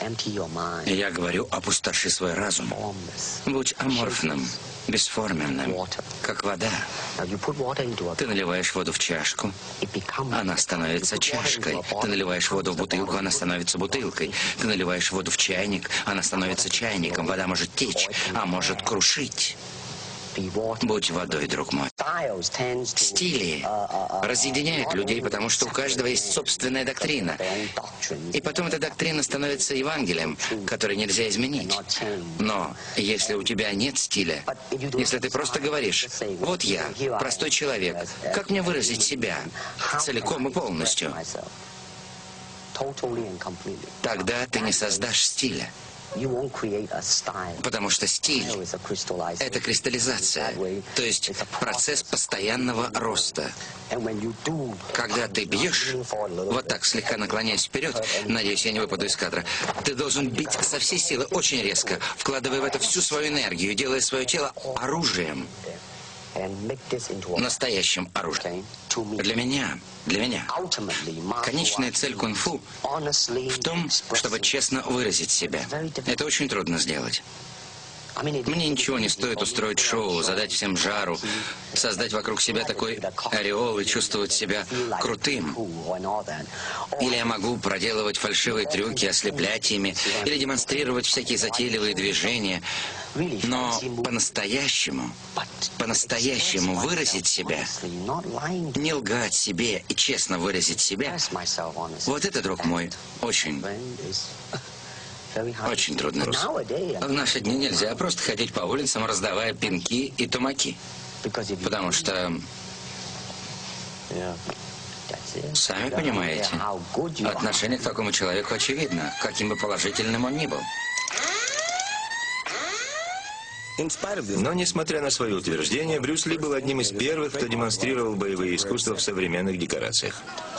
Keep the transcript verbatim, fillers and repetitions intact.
Я говорю, опустоши свой разум. Будь аморфным, бесформенным, как вода. Ты наливаешь воду в чашку, она становится чашкой. Ты наливаешь воду в бутылку, она становится бутылкой. Ты наливаешь воду в чайник, она становится чайником. Вода может течь, а может крушить. Будь водой, друг мой. Стили разъединяют людей, потому что у каждого есть собственная доктрина. И потом эта доктрина становится Евангелием, которое нельзя изменить. Но если у тебя нет стиля, если ты просто говоришь, вот я, простой человек, как мне выразить себя целиком и полностью, тогда ты не создашь стиля. Потому что стиль – это кристаллизация, то есть процесс постоянного роста. Когда ты бьешь, вот так, слегка наклоняясь вперед, надеюсь, я не выпаду из кадра, ты должен бить со всей силы, очень резко, вкладывая в это всю свою энергию, делая свое тело оружием. Настоящим оружием. Для меня, для меня, конечная цель кунг-фу в том, чтобы честно выразить себя. Это очень трудно сделать. Мне ничего не стоит устроить шоу, задать всем жару, создать вокруг себя такой ореол и чувствовать себя крутым. Или я могу проделывать фальшивые трюки, ослеплять ими, или демонстрировать всякие затейливые движения. Но по-настоящему, по-настоящему выразить себя, не лгать себе и честно выразить себя, вот это, друг мой, очень... Очень трудно. В наши дни нельзя просто ходить по улицам, раздавая пинки и тумаки. Потому что... Сами понимаете, отношение к такому человеку очевидно, каким бы положительным он ни был. Но, несмотря на свои утверждения, Брюс Ли был одним из первых, кто демонстрировал боевые искусства в современных декорациях.